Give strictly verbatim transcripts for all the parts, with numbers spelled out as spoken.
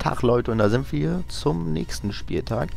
Tag, Leute, und da sind wir zum nächsten Spieltag.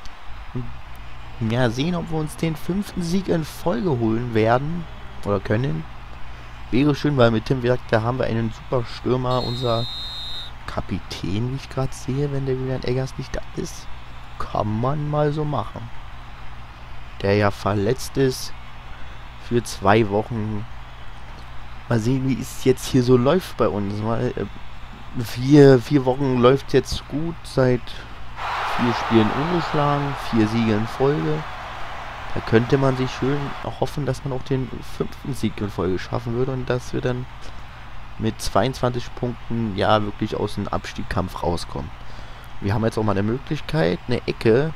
Ja, sehen, ob wir uns den fünften Sieg in Folge holen werden oder können. Wäre schön, weil mit Tim Werk, da haben wir einen super Stürmer, unser Kapitän, wie ich gerade sehe, wenn der Julian Eggers nicht da ist. Kann man mal so machen. Der ja verletzt ist für zwei Wochen. Mal sehen, wie es jetzt hier so läuft bei uns. Mal, äh, vier, vier Wochen läuft jetzt gut, seit vier Spielen ungeschlagen, vier Siege in Folge. Da könnte man sich schön hoffen, dass man auch den fünften Sieg in Folge schaffen würde und dass wir dann mit zweiundzwanzig Punkten ja wirklich aus dem Abstiegskampf rauskommen. Wir haben jetzt auch mal eine Möglichkeit, eine Ecke.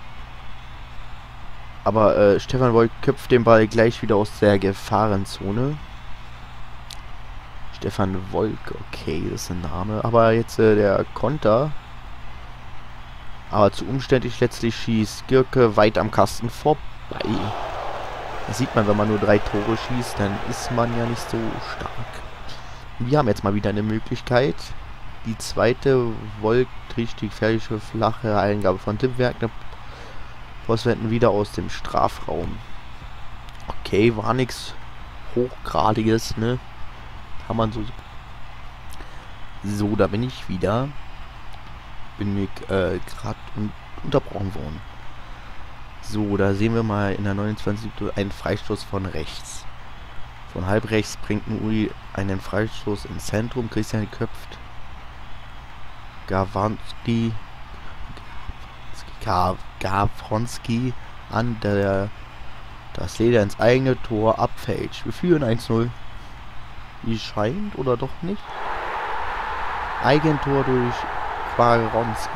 Aber äh, Stefan Wolk köpft den Ball gleich wieder aus der Gefahrenzone. Stefan Wolk, okay, das ist ein Name. Aber jetzt äh, der Konter. Aber zu umständlich, letztlich schießt Gürke weit am Kasten vorbei. Das sieht man, wenn man nur drei Tore schießt, dann ist man ja nicht so stark. Wir haben jetzt mal wieder eine Möglichkeit. Die zweite Wolk richtig gefährliche flache Eingabe von Tim Werkner. Postwenden wieder aus dem Strafraum. Okay, war nichts Hochgradiges, ne? Kann man so... So, da bin ich wieder. Bin ich äh, gerade un unterbrochen worden. So, da sehen wir mal in der neunundzwanzigsten einen Freistoß von rechts. Von halb rechts bringt Uri einen Freistoß ins Zentrum. Christian köpft Gawanski Gawronski an, der das Leder ins eigene Tor abfälscht. Wir führen eins null. Wie scheint, oder doch nicht? Eigentor durch Gawronski.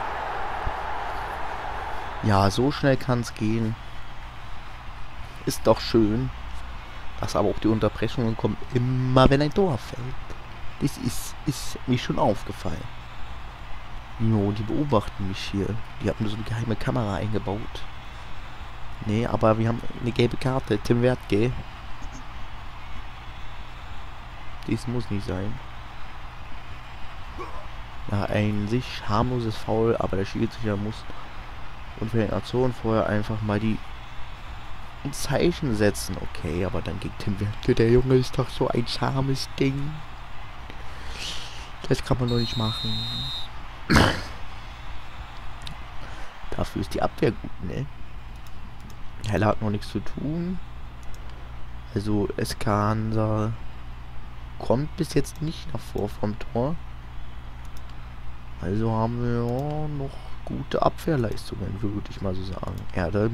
Ja, so schnell kann es gehen. Ist doch schön. Dass aber auch die Unterbrechungen kommen immer, wenn ein Tor fällt. Das ist, ist mir schon aufgefallen. Jo, die beobachten mich hier. Die haben so eine geheime Kamera eingebaut. Nee, aber wir haben eine gelbe Karte. Tim Wertke. Dies muss nicht sein. Ja, ein sich harmloses Foul, aber der Schiedsrichter muss und für den Aktion vorher einfach mal die ein Zeichen setzen. Okay, aber dann geht Tim Wertke. Der Junge ist doch so ein scharmes Ding. Das kann man doch nicht machen. Dafür ist die Abwehr gut, ne? Heller hat noch nichts zu tun. Also Eskansa kommt bis jetzt nicht nach vor vom Tor. Also haben wir ja noch gute Abwehrleistungen, würde ich mal so sagen. Erde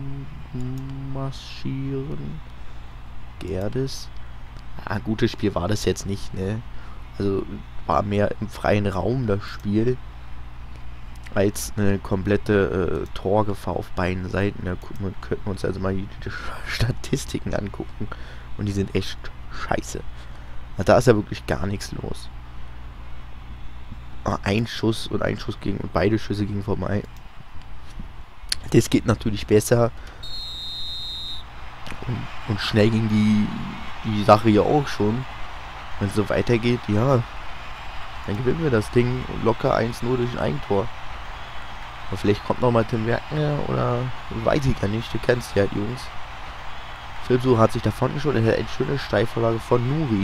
marschieren. Gerdes. Ah, gutes Spiel war das jetzt nicht, ne? Also war mehr im freien Raum das Spiel als eine komplette äh, Torgefahr auf beiden Seiten. Da könnten wir uns also mal die, die Statistiken angucken und die sind echt scheiße. Na, da ist ja wirklich gar nichts los. Ah, ein Schuss und ein Schuss gegen und beide Schüsse gingen vorbei. Das geht natürlich besser. Und, und schnell ging die, die Sache ja auch schon. Wenn es so weitergeht, ja, dann gewinnen wir das Ding locker eins null durch ein Eigentor. Aber vielleicht kommt noch mal Tim Werkner oder weiß ich gar nicht. Du kennst ja, Jungs. Filmsuch hat sich davon geschoben. Er hat eine schöne Steilvorlage von Nuri.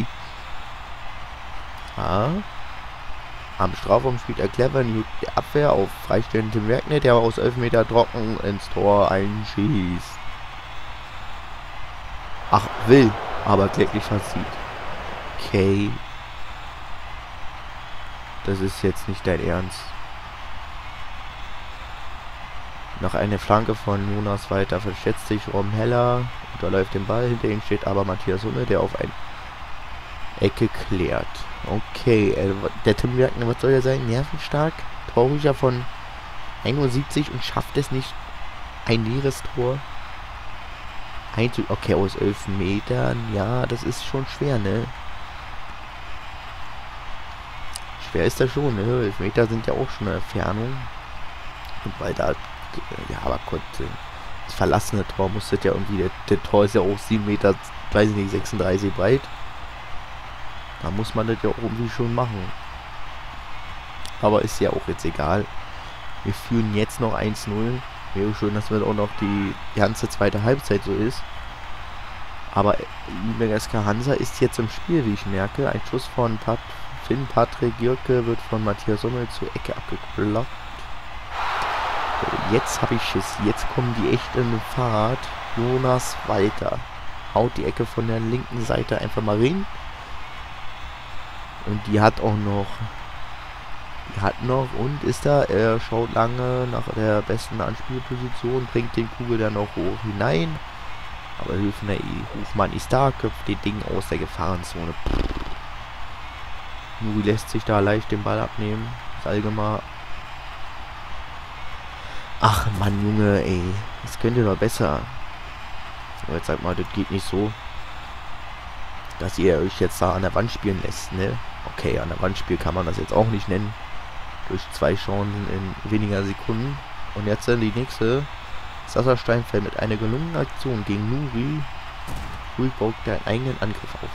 Ah. Am Strafraum spielt er clever die Abwehr auf freistehenden Tim Werkner, der aus elf Meter trocken ins Tor einschießt. Ach, will, aber kläglich verzieht. Okay. Das ist jetzt nicht dein Ernst. Noch eine Flanke von Jonas weiter verschätzt sich Rom Heller. Unterläuft den Ball. Hinter ihm steht aber Matthias Hunne, der auf eine Ecke klärt. Okay, äh, der Tim Werkner, was soll er sein? Nervenstark. Torhüter von einundsiebzig und schafft es nicht. Ein leeres Tor. Okay, aus elf Metern. Ja, das ist schon schwer, ne? Schwer ist das schon, ne? elf Meter sind ja auch schon eine Entfernung. Und weil da, ja, aber Gott, das verlassene Tor muss das ja irgendwie, der, der Tor ist ja auch sieben Meter, weiß ich nicht, sechsunddreißig breit. Da muss man das ja auch irgendwie schon machen. Aber ist ja auch jetzt egal. Wir führen jetzt noch eins null. Wäre schön, dass wir auch noch die ganze zweite Halbzeit so ist. Aber Lübecker S K Hansa ist jetzt im Spiel, wie ich merke. Ein Schuss von Pat Finn Patrick Gürke wird von Matthias Sommel zur Ecke abgekloppt. So, jetzt habe ich Schiss. Jetzt kommen die echt in Fahrt. Jonas Walter haut die Ecke von der linken Seite einfach mal rein. Und die hat auch noch... Die hat noch und ist da. Er schaut lange nach der besten Anspielposition, bringt den Kugel dann auch hoch hinein. Aber Höfner, Hofmann ist da, köpft den Ding aus der Gefahrenzone. Nuri lässt sich da leicht den Ball abnehmen. Salgemar. Ach Mann, Junge, ey. Das könnt ihr doch besser. Aber jetzt sagt mal, das geht nicht so, dass ihr euch jetzt da an der Wand spielen lässt, ne? Okay, an der Wand spielen kann man das jetzt auch nicht nennen. Durch zwei Chancen in weniger Sekunden. Und jetzt dann die nächste. Sascha Steinfeld mit einer gelungenen Aktion gegen Nuri. Nuri baut den eigenen Angriff auf.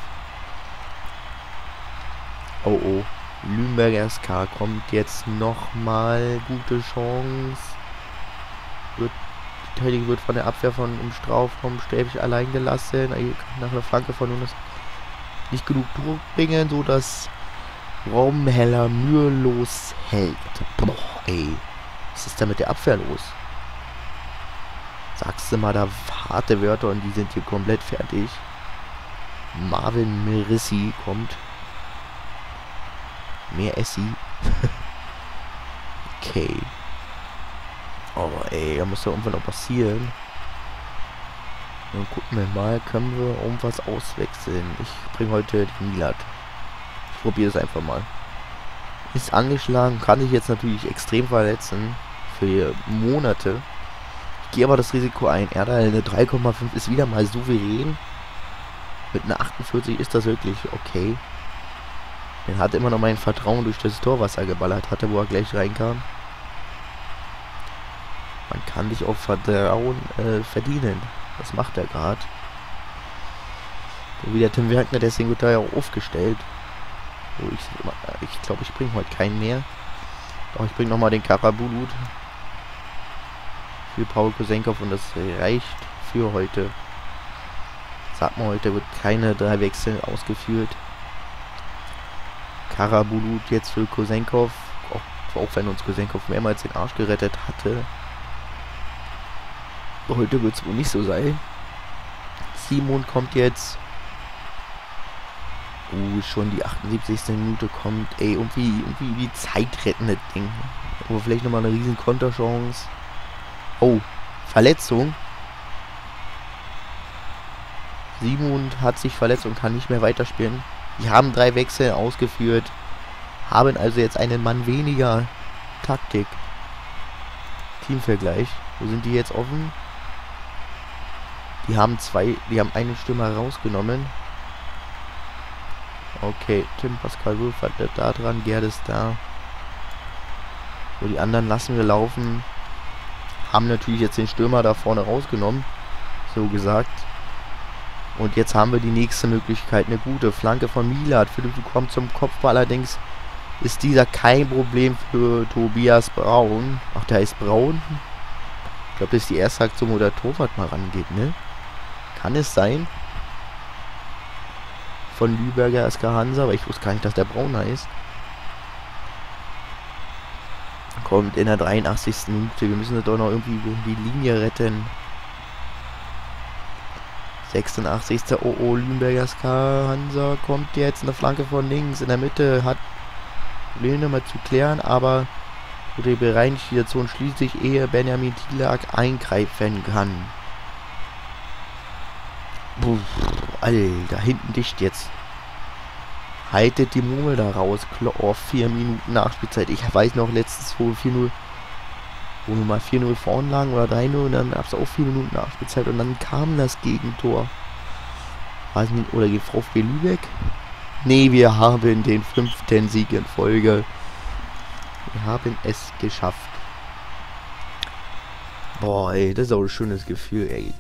Oh oh. Lübecker S K kommt jetzt nochmal. Gute Chance. Wird, die Verteidigung wird von der Abwehr von im Strafraum Stäbig allein gelassen. Nach einer Flanke von Jonas nicht genug Druck bringen, so dass Raumheller mühelos hält. Boah, ey. Was ist da mit der Abwehr los? Sagst du mal da harte Wörter und die sind hier komplett fertig. Marvin Merissi kommt. Mehr Essi. Okay. Aber ey, da muss ja irgendwann noch passieren. Dann gucken wir mal, können wir irgendwas auswechseln. Ich bringe heute den Milat. Ich probiere es einfach mal. Ist angeschlagen, kann sich jetzt natürlich extrem verletzen. Für Monate. Ich gehe aber das Risiko ein. Erdal eine drei Komma fünf ist wieder mal souverän. Mit einer achtundvierzig ist das wirklich okay. Er hat immer noch mein Vertrauen durch das Tor, was er geballert hatte, wo er gleich reinkam. Man kann dich auf Vertrauen äh, verdienen. Das macht er gerade. So wie der Tim Werkner, deswegen wird er ja auch aufgestellt. So, ich ich glaube, ich bringe heute keinen mehr. Doch, ich bringe nochmal den Karabulut für Paul Kosenkov und das reicht für heute. Sagt man, heute wird keine drei Wechsel ausgeführt. Karabulut jetzt für Kosenkov, auch, auch wenn uns Kosenkov mehrmals den Arsch gerettet hatte. Heute wird es wohl nicht so sein. Simon kommt jetzt. Uh, schon die achtundsiebzigste Minute kommt. Ey, irgendwie, irgendwie wie zeitrettendes Ding. Aber vielleicht nochmal eine riesen Konterchance. Oh, Verletzung. Simon hat sich verletzt und kann nicht mehr weiterspielen. Die haben drei Wechsel ausgeführt. Haben also jetzt einen Mann weniger. Taktik. Teamvergleich. Wo sind die jetzt offen? Die haben zwei, die haben einen Stürmer rausgenommen. Okay, Tim Pascal Wulff hat da dran, Gerd ist da. So, die anderen lassen wir laufen. Haben natürlich jetzt den Stürmer da vorne rausgenommen. So gesagt. Und jetzt haben wir die nächste Möglichkeit. Eine gute Flanke von Milat. Philipp, du kommst zum Kopfball. Allerdings ist dieser kein Problem für Tobias Braun. Ach, der heißt Braun. Ich glaube, das ist die erste Aktion, wo der Torwart mal rangeht, ne? Kann es sein? Von Lübecker S K Hansa, aber ich wusste gar nicht, dass der Braun heißt. Kommt in der dreiundachtzigsten Minute. Wir müssen das doch noch irgendwie die Linie retten. sechsundachtzigste Oh oh, Lübecker S K Hansa kommt jetzt eine Flanke von links. In der Mitte hat Probleme mal zu klären, aber die Bereinigungssituation schließt sich, ehe Benjamin Tilak eingreifen kann. Puh, Alter, hinten dicht jetzt. Haltet die Murmel da raus. Oh, vier Minuten Nachspielzeit. Ich weiß noch, letztens wo vier null, wo wir mal vier null vorn lagen oder drei null und dann gab es auch vier Minuten Nachspielzeit und dann kam das Gegentor. Weiß nicht, oder die VfB Lübeck? Nee, wir haben den fünften Sieg in Folge. Wir haben es geschafft. Boah, ey, das ist auch ein schönes Gefühl, ey.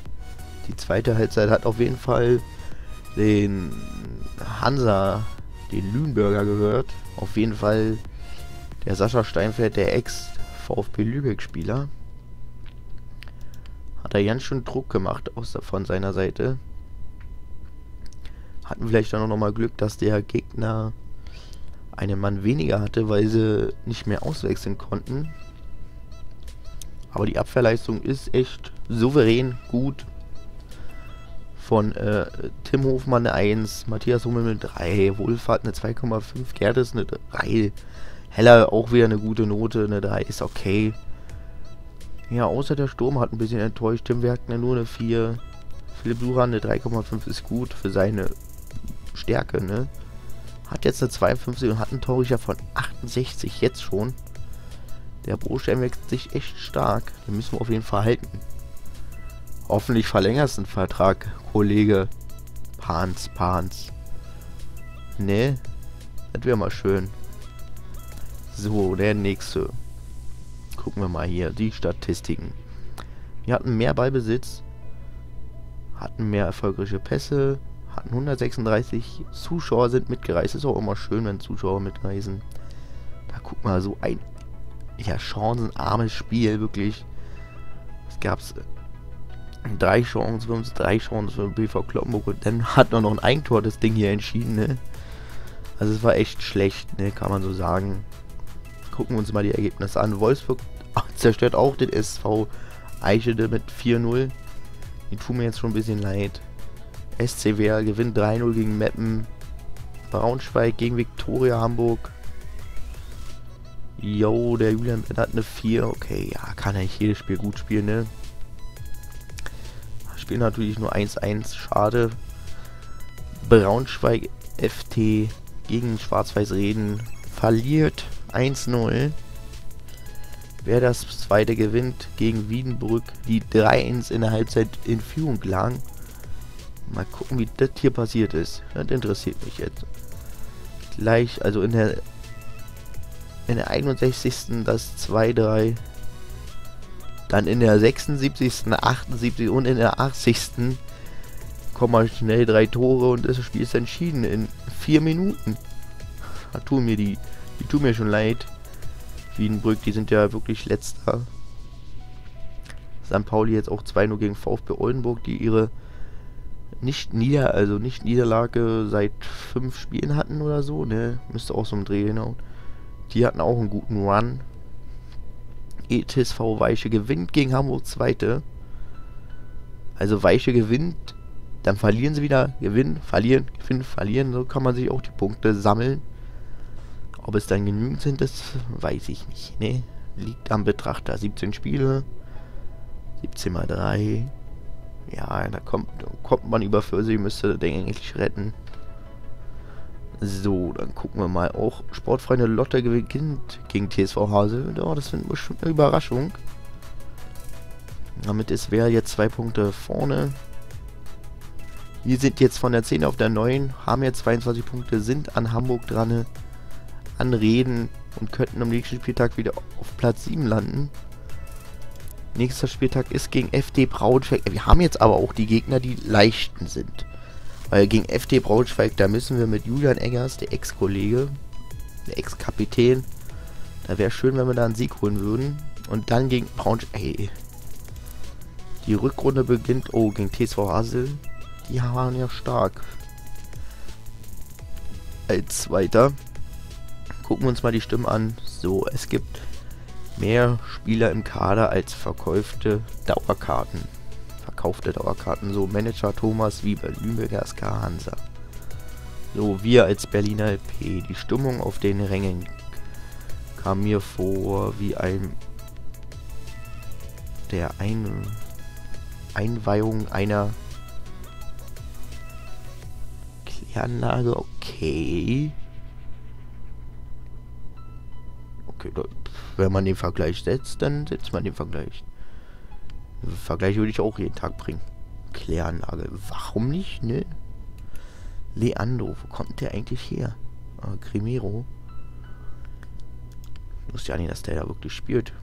Die zweite Halbzeit hat auf jeden Fall den Hansa den Lüneburger gehört. Auf jeden Fall der Sascha Steinfeld, der Ex-VfB Lübeck-Spieler. Hat er ganz schön Druck gemacht aus, von seiner Seite. Hatten vielleicht dann auch nochmal Glück, dass der Gegner einen Mann weniger hatte, weil sie nicht mehr auswechseln konnten. Aber die Abwehrleistung ist echt souverän gut. Von äh, Tim Hofmann eine eins, Matthias Hummel eine drei, Wohlfahrt eine zwei Komma fünf, Gerdes eine drei, Heller auch wieder eine gute Note, eine drei ist okay. Ja, außer der Sturm hat ein bisschen enttäuscht, Tim Werkner nur eine vier, Philipp Duran eine drei Komma fünf ist gut für seine Stärke, ne? Hat jetzt eine zweiundfünfzig und hat einen Torrichter von achtundsechzig jetzt schon. Der Brostein wächst sich echt stark. Den müssen wir auf jeden Fall halten. Hoffentlich verlängerst du den Vertrag, Kollege Pans, Pans. Ne? Das wäre mal schön. So, der nächste. Gucken wir mal hier, die Statistiken. Wir hatten mehr Ballbesitz, hatten mehr erfolgreiche Pässe, hatten hundertsechsunddreißig Zuschauer sind mitgereist. Ist auch immer schön, wenn Zuschauer mitreisen. Da guck mal, so ein ja, chancenarmes Spiel, wirklich. Es gab drei Chancen für uns, drei Chancen für B V Kloppenburg und dann hat noch ein Eigentor das Ding hier entschieden, ne? Also es war echt schlecht, ne, kann man so sagen. Gucken wir uns mal die Ergebnisse an. Wolfsburg zerstört auch den S V Eichede mit vier null. Die tun mir jetzt schon ein bisschen leid. S C Wehr gewinnt drei null gegen Meppen. Braunschweig gegen Viktoria Hamburg. Jo, der Julian hat eine vier. Okay, ja, kann eigentlich jedes Spiel gut spielen, ne? Spielen natürlich nur eins eins, schade. Braunschweig F T gegen Schwarz-Weiß Reden verliert eins null. Wer das zweite gewinnt gegen Wiedenbrück, die drei eins in der Halbzeit in Führung lagen. Mal gucken, wie das hier passiert ist. Das interessiert mich jetzt. Gleich, also in der in der einundsechzigsten das zwei drei. Dann in der sechsundsiebzigsten achtundsiebzigsten und in der achtzigsten kommen mal schnell drei Tore und das Spiel ist entschieden in vier Minuten. Da tun mir die, die tun mir schon leid. Wiedenbrück, die sind ja wirklich letzter. Sankt Pauli jetzt auch zwei null gegen VfB Oldenburg, die ihre nicht nieder, also nicht Niederlage seit fünf Spielen hatten oder so, ne? Müsste auch so ein Dreh hinhauen. Die hatten auch einen guten Run. E T S V Weiche gewinnt gegen Hamburg zweite. Also Weiche gewinnt, dann verlieren sie wieder, gewinnen, verlieren, gewinnen, verlieren. So kann man sich auch die Punkte sammeln. Ob es dann genügend sind, das weiß ich nicht. Ne? Liegt am Betrachter. siebzehn Spiele, siebzehn mal drei. Ja, da kommt, kommt man über vierzig, müsste den eigentlich retten. So, dann gucken wir mal. Auch Sportfreunde Lotte gewinnt gegen T S V Hasel. Oh, das wird bestimmt eine Überraschung. Damit ist wer jetzt zwei Punkte vorne. Wir sind jetzt von der zehn auf der neun, haben jetzt zweiundzwanzig Punkte, sind an Hamburg dran, an Reden und könnten am nächsten Spieltag wieder auf Platz sieben landen. Nächster Spieltag ist gegen F D Braunschweig. Wir haben jetzt aber auch die Gegner, die leichten sind. Weil gegen F D Braunschweig, da müssen wir mit Julian Eggers, der Ex-Kollege, der Ex-Kapitän, da wäre schön, wenn wir da einen Sieg holen würden. Und dann gegen Braunschweig, ey, die Rückrunde beginnt, oh, gegen T S V Hasel, die waren ja stark. Als Zweiter. Gucken wir uns mal die Stimmen an. So, es gibt mehr Spieler im Kader als verkaufte Dauerkarten. Verkaufte Dauerkarten. So, Manager Thomas Wiebe, Lübecker S K Hansa. So, wir als Berliner L P. Die Stimmung auf den Rängen kam mir vor wie ein der ein Einweihung einer Kläranlage. Okay. Okay, da, wenn man den Vergleich setzt, dann setzt man den Vergleich. Den Vergleich würde ich auch jeden Tag bringen. Kläranlage. Warum nicht, ne? Leandro, wo kommt der eigentlich her? Äh, Grimero. Ich wusste ja nicht, dass der da wirklich spielt.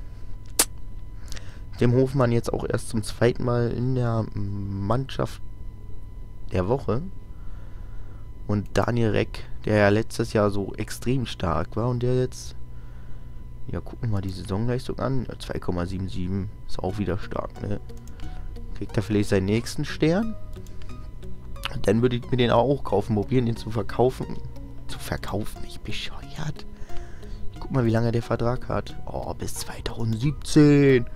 Dem Hofmann jetzt auch erst zum zweiten Mal in der Mannschaft der Woche. Und Daniel Reck, der ja letztes Jahr so extrem stark war und der jetzt... Ja, gucken wir mal die Saisonleistung an. zwei Komma siebenundsiebzig ist auch wieder stark, ne? Kriegt er vielleicht seinen nächsten Stern? Dann würde ich mir den auch kaufen, probieren, den zu verkaufen. Zu verkaufen, nicht bescheuert. Guck mal, wie lange der Vertrag hat. Oh, bis zweitausendsiebzehn.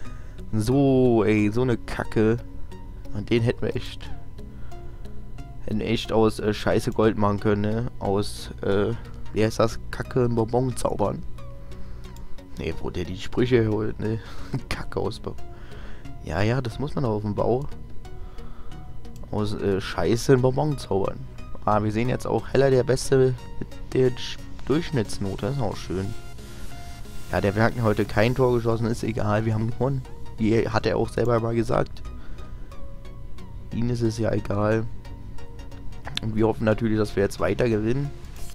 So, ey, so eine Kacke. Und den hätten wir echt... Hätten wir echt aus äh, Scheiße Gold machen können, ne? Aus, äh, wie heißt das? Kacke einen Bonbon zaubern. Ne, wo der die Sprüche holt, ne? Kacke aus Bau. Ja, ja, das muss man auch auf dem Bau. Aus äh, Scheiße einen Bonbon zaubern. Ah, wir sehen jetzt auch Heller der Beste mit der Durchschnittsnote. Das ist auch schön. Ja, der Werken heute kein Tor geschossen, ist egal, wir haben gewonnen. Die hat er auch selber mal gesagt. Ihnen ist es ja egal. Und wir hoffen natürlich, dass wir jetzt weiter gewinnen.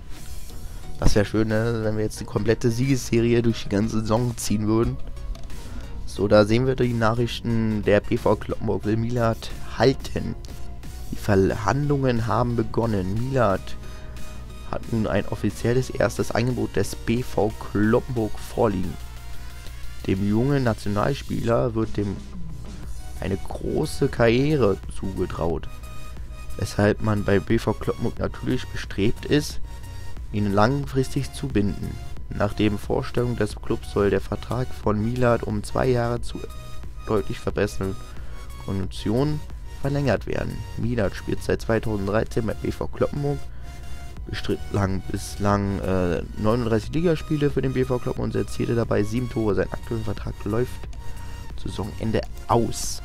Das wäre schön, ne? Wenn wir jetzt die komplette Siegesserie durch die ganze Saison ziehen würden. So, da sehen wir die Nachrichten. Der B V Cloppenburg will Milad halten. Die Verhandlungen haben begonnen. Milad hat nun ein offizielles erstes Angebot des B V Cloppenburg vorliegen. Dem jungen Nationalspieler wird dem eine große Karriere zugetraut, weshalb man bei B V Cloppenburg natürlich bestrebt ist, ihn langfristig zu binden. Nach den Vorstellungen des Clubs soll der Vertrag von Milad um zwei Jahre zu deutlich verbesserten Konditionen verlängert werden. Milad spielt seit zweitausenddreizehn bei B V Cloppenburg, bestritt lang, bislang äh, neununddreißig Ligaspiele für den B V Cloppenburg und erzielte dabei sieben Tore. Sein aktueller Vertrag läuft zu Saisonende aus.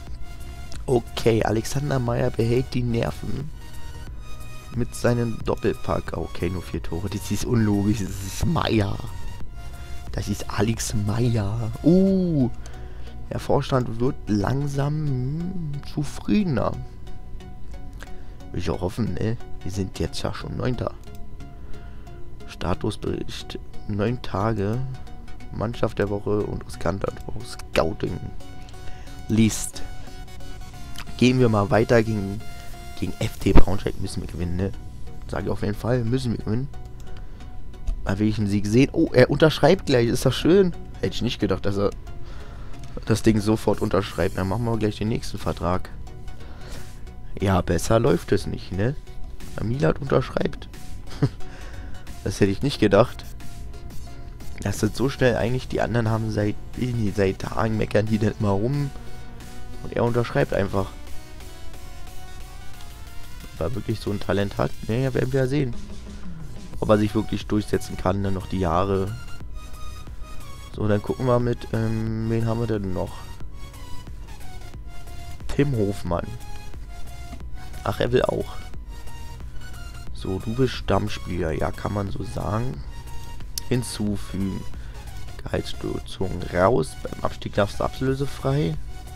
Okay, Alexander Meyer behält die Nerven mit seinem Doppelpack. Okay, nur vier Tore. Das ist unlogisch. Das ist Meyer. Das ist Alex Meyer. Uh, der Vorstand wird langsam hm, zufriedener. Will ich auch hoffen, ne? Wir sind jetzt ja schon Neunter. Statusbericht. Neun Tage. Mannschaft der Woche und Scouting. List. Gehen wir mal weiter gegen, gegen F T Braunschweig. Müssen wir gewinnen, ne? Sage ich auf jeden Fall. Müssen wir gewinnen. Mal will ich einen Sieg sehen. Oh, er unterschreibt gleich. Ist das schön? Hätte ich nicht gedacht, dass er das Ding sofort unterschreibt. Dann machen wir gleich den nächsten Vertrag. Ja, besser läuft es nicht, ne? Milad unterschreibt. Das hätte ich nicht gedacht. Das ist so schnell eigentlich. Die anderen haben seit, seit Tagen meckern die dann immer rum. Und er unterschreibt einfach. Ob er wirklich so ein Talent hat, naja, werden wir ja sehen. Ob er sich wirklich durchsetzen kann, dann noch die Jahre. So, dann gucken wir mit, ähm, wen haben wir denn noch? Tim Hofmann. Ach, er will auch. So, du bist Stammspieler, ja, kann man so sagen. Hinzufügen. Gehaltsstützung raus. Beim Abstieg darfst du ablösefrei.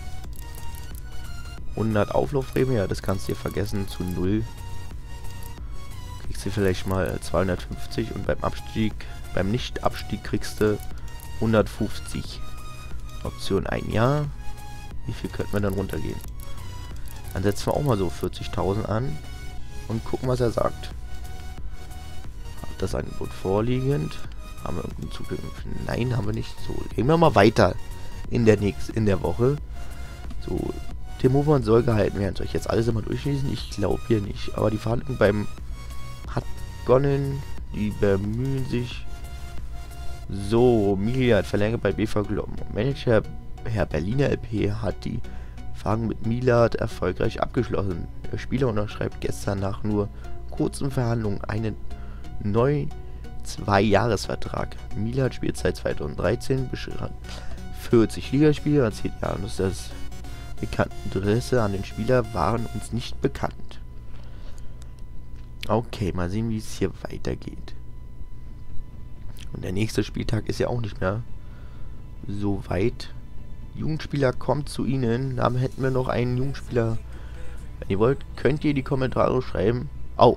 hundert Auflaufprämie, ja, das kannst du dir vergessen, zu null. Kriegst du vielleicht mal zweihundertfünfzig und beim Abstieg, beim Nicht-Abstieg kriegst du hundertfünfzig. Option ein Jahr. Wie viel könnten wir dann runtergehen? Dann setzen wir auch mal so vierzigtausend an und gucken, was er sagt. Hat das Angebot vorliegend? Haben wir irgendeinen Zugriff? Nein, haben wir nicht. So, gehen wir mal weiter in der nächsten, in der Woche. So, Tim Hofmann soll gehalten werden. Soll ich jetzt alles immer durchlesen? Ich glaube hier nicht. Aber die Verhandlung beim hat begonnen. Die bemühen sich. So, Milad verlängert bei B V Cloppenburg. Manager Herr Berliner L P hat die Fragen mit Milad erfolgreich abgeschlossen. Der Spieler unterschreibt gestern nach nur kurzen Verhandlungen einen neuen Zwei-Jahres-Vertrag. Milad spielt seit zweitausenddreizehn, vierzig Ligaspiele, erzählt ja, dass das bekannte Interesse an den Spieler waren uns nicht bekannt. Okay, mal sehen, wie es hier weitergeht. Und der nächste Spieltag ist ja auch nicht mehr so weit. Jugendspieler kommt zu Ihnen. Da hätten wir noch einen Jugendspieler. Wenn ihr wollt, könnt ihr die Kommentare schreiben. Au.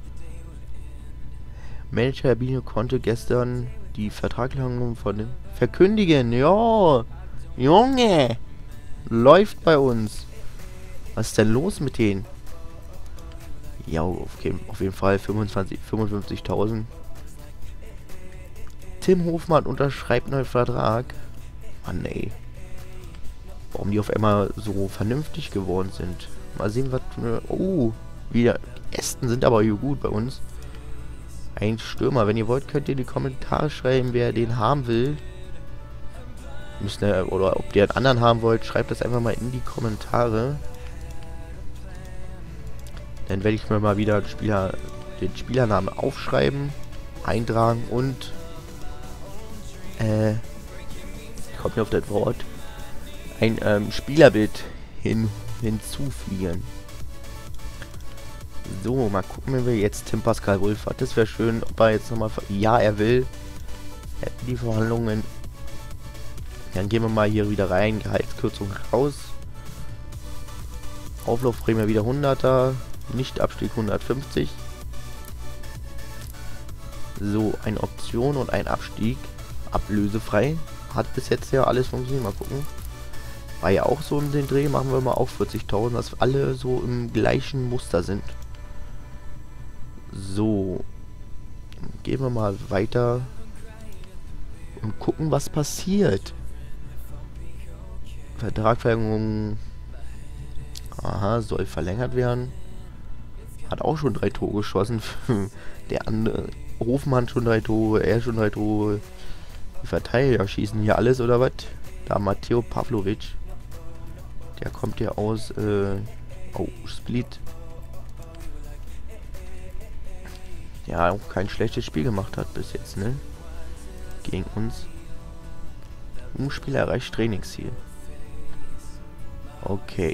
Manager Bino konnte gestern die Vertragsverlängerung von den verkündigen. Ja, Junge, läuft bei uns. Was ist denn los mit denen? Ja, okay, auf jeden Fall fünfundzwanzig, fünfundfünfzigtausend. Tim Hofmann unterschreibt neuen Vertrag. Mann, ey. Warum die auf einmal so vernünftig geworden sind. Mal sehen, was... Oh, wieder... Ästen sind aber hier gut bei uns. Ein Stürmer. Wenn ihr wollt, könnt ihr in die Kommentare schreiben, wer den haben will. Müsst ihr, oder ob ihr einen anderen haben wollt, schreibt das einfach mal in die Kommentare. Dann werde ich mir mal wieder den, Spieler, den Spielernamen aufschreiben, eintragen und äh, kommt mir auf das Wort, ein ähm, Spielerbild hin, hinzufügen. So, mal gucken, wenn wir jetzt Tim Pascal Wohlfahrt. Das wäre schön, ob er jetzt nochmal... Ja, er will. Die Verhandlungen. Dann gehen wir mal hier wieder rein. Gehaltskürzung raus. Auflaufprämie wieder hunderter. Nicht-Abstieg hundertfünfzig. So, eine Option und ein Abstieg. Ablösefrei. Hat bis jetzt ja alles funktioniert. Mal gucken. War ja auch so in den Dreh. Machen wir mal auch vierzigtausend, dass alle so im gleichen Muster sind. So. Gehen wir mal weiter. Und gucken, was passiert. Vertragverlängerung. Aha, soll verlängert werden. Hat auch schon drei Tore geschossen. Der andere Hofmann schon drei Tore, er schon drei Tore. Die Verteidiger schießen hier alles, oder was? Da Matteo Pavlovic. Der kommt ja aus äh, oh, Split. Ja, auch kein schlechtes Spiel gemacht hat bis jetzt, ne? Gegen uns. Umspieler erreicht Trainingsziel. Okay.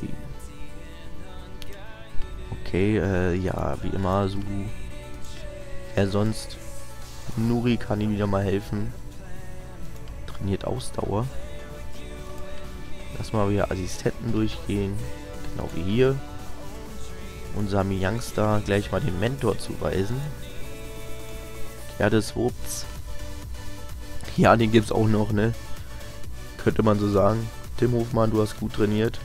Okay, äh, ja, wie immer, so. Wer sonst? Nuri kann ihm wieder mal helfen. Trainiert Ausdauer. Lass mal wieder Assistenten durchgehen. Genau wie hier. Unserem Youngster gleich mal den Mentor zuweisen. Ja, das Wurz. Ja, den gibt's auch noch, ne? Könnte man so sagen. Tim Hofmann, du hast gut trainiert.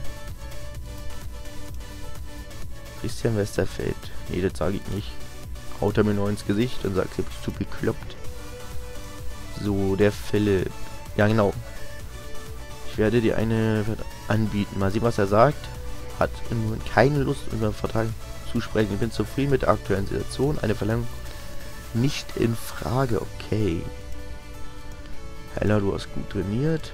Christian Westerfeld. Nee, das sage ich nicht. Haut er mir nur ins Gesicht und sagt, ich bin zu bekloppt. So, der Philipp. Ja, genau. Ich werde dir eine anbieten. Mal sehen, was er sagt. Hat im Moment keine Lust, über den Vertrag zu sprechen. Ich bin zufrieden mit der aktuellen Situation. Eine Verlängerung nicht in Frage. Okay. Heller, du hast gut trainiert.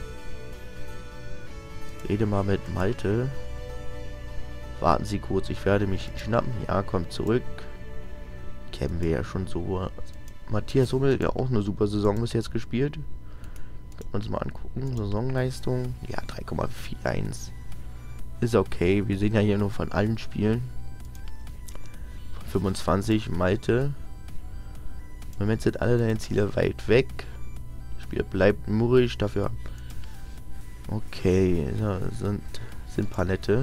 Rede mal mit Malte. Warten Sie kurz, ich werde mich schnappen. Ja, kommt zurück. Kennen wir ja schon so. Matthias Hummel, ja auch eine super Saison bis jetzt gespielt. Können wir uns mal angucken. Saisonleistung. Ja, drei Komma einundvierzig. Ist okay. Wir sehen ja hier nur von allen Spielen. Von fünfundzwanzig. Malte. Im Moment sind alle deine Ziele weit weg. Das Spiel bleibt murrig. Dafür. Okay. Ja, sind, sind ein paar nette.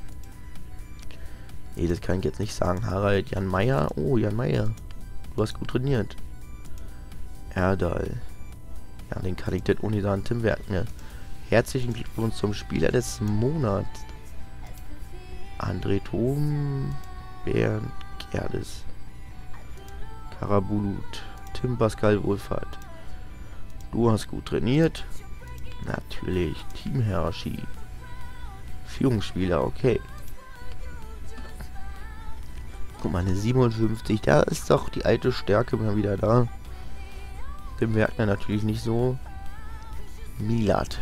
Nee, das kann ich jetzt nicht sagen. Harald, Jan Meier. Oh, Jan Meier. Du hast gut trainiert. Erdal. Ja, den kann ich das ohne sagen. Tim Werkner. Herzlichen Glückwunsch zum Spieler des Monats. André Thom. Bernd Gerdes. Karabulut. Tim Pascal Wohlfahrt. Du hast gut trainiert. Natürlich. Teamhierarchie. Führungsspieler, okay. Guck mal, eine siebenundfünfzig. Da ist doch die alte Stärke mal wieder da. Dem Werkner natürlich nicht so. Milat.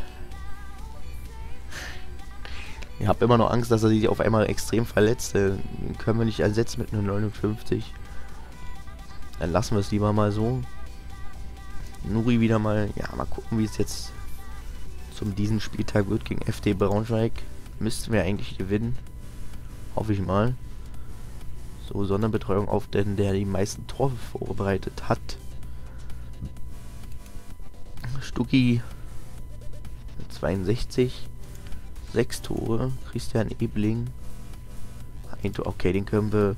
Ich habe immer noch Angst, dass er sich auf einmal extrem verletzt. Den können wir nicht ersetzen mit einer neunundfünfzig. Dann lassen wir es lieber mal so. Nuri wieder mal. Ja, mal gucken, wie es jetzt zum diesen Spieltag wird gegen F D Braunschweig. Müssten wir eigentlich gewinnen. Hoffe ich mal. So, Sonderbetreuung auf den, der die meisten Tore vorbereitet hat. Stucki zweiundsechzig. sechs Tore. Christian Ebling. Ein Tor. Okay, den können wir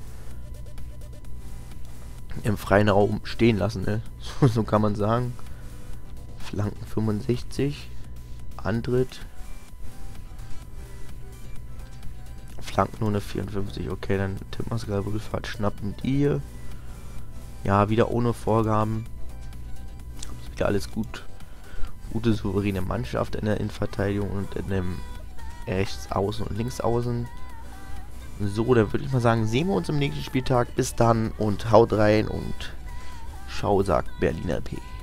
im freien Raum stehen lassen, ne? So, so kann man sagen. Flanken fünfundsechzig. Antritt. Flanken nur eine vierundfünfzig. Okay, dann Tippmaßgabe Wohlfahrt schnappen die hier. Ja, wieder ohne Vorgaben. Ist wieder alles gut. Gute, souveräne Mannschaft in der Innenverteidigung und in dem Rechtsaußen und Linksaußen. So, dann würde ich mal sagen, sehen wir uns am nächsten Spieltag. Bis dann und haut rein und schau, sagt Berliner P.